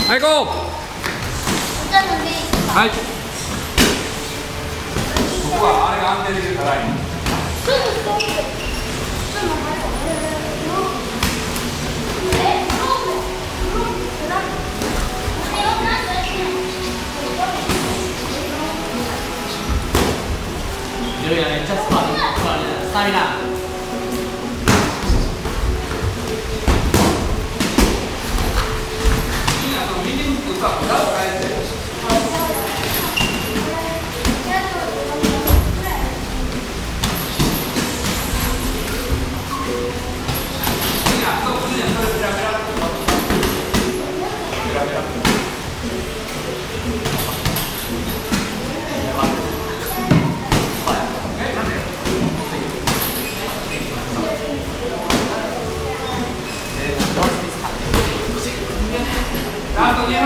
はい、ゴー。はい。ここはあれが安定できるからいい。 ゆるやめっちゃスパミナ。 あと2分。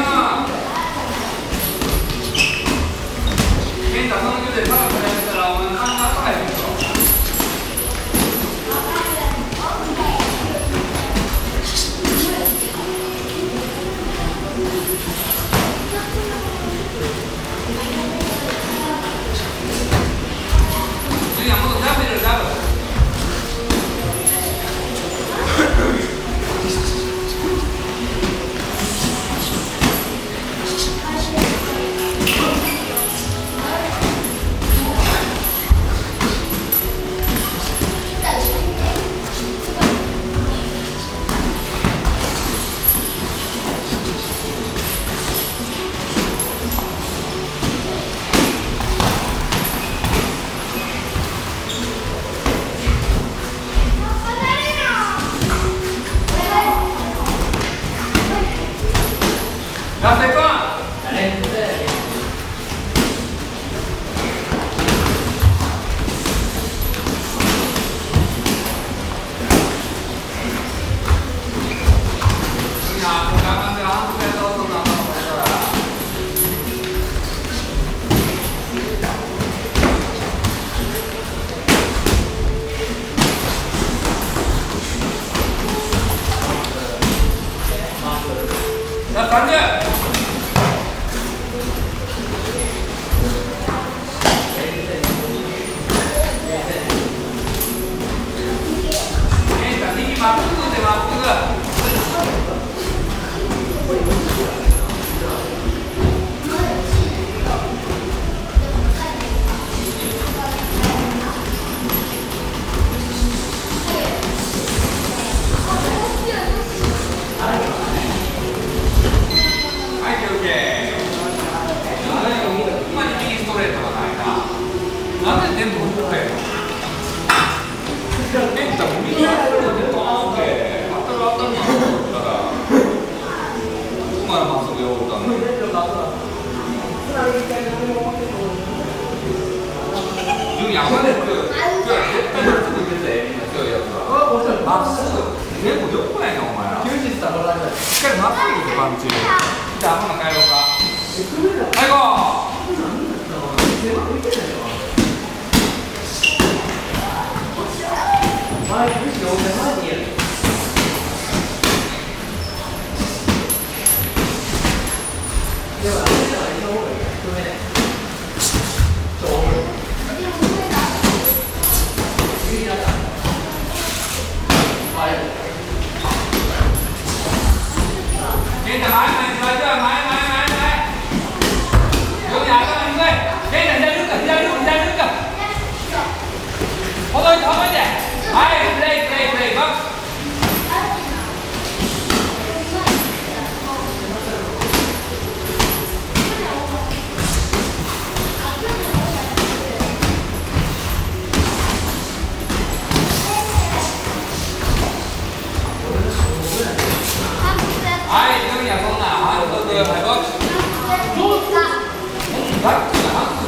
健太、その距離でパラパラやったら、お前、真ん中入るぞ。次はもっとダブル、ダブル。ラスト1分。30。まっすぐでまっすぐ。はい、休憩。今に右ストレートがないな。なんで全部振ってんの？健太も右ストレートでドーンって当たるのだからまだまっすぐよったのに。順位上がれる。絶対まっすぐ出てみんな強いやつは。まっすぐ。結構よくないなお前ら。しっかりまっすぐでパンチ。じゃあ、頭変えようか。最後。健太、前前に座っては前。よく頭に向い。健太、左抜くか。ほどいて。はい、プレイ、バック。はい、次はそんな反則、はい、ボックス。バックが反則。